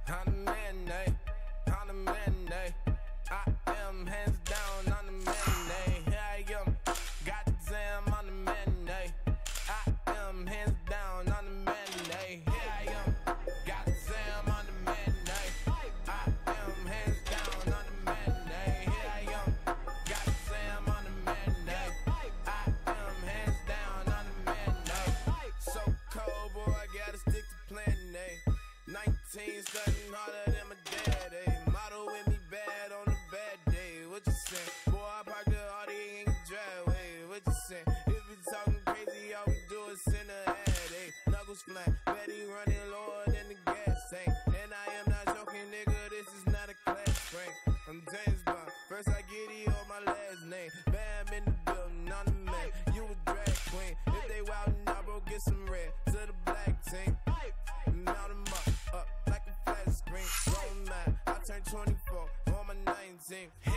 I'm the man, I'm the man, I am hands down, I'm the man, here I am, goddamn, I'm the man, I am hands down, I'm the man, here I am, goddamn, I'm the man, I am hands down, I'm the man, here I am, goddamn, I'm the man, I am hands down, I'm the man, so cold, boy, I gotta stick to plan A. 19, studying harder than my dad, model with me bad on a bad day. What you say? Boy, I parked the Audi in the driveway. What you say? If you talking crazy, all we do is send a ad, knuckles flat, Betty running lower than the gas tank. And I am not joking, nigga, this is not a class prank. I'm James Bond, first I get E on my last name. Bam in the building, I'm the man, you a drag queen. If they wildin' out, bro, get some red to the black team. Mount 'em up like a flat screen. Roll mad, I turned 24 on my 19th.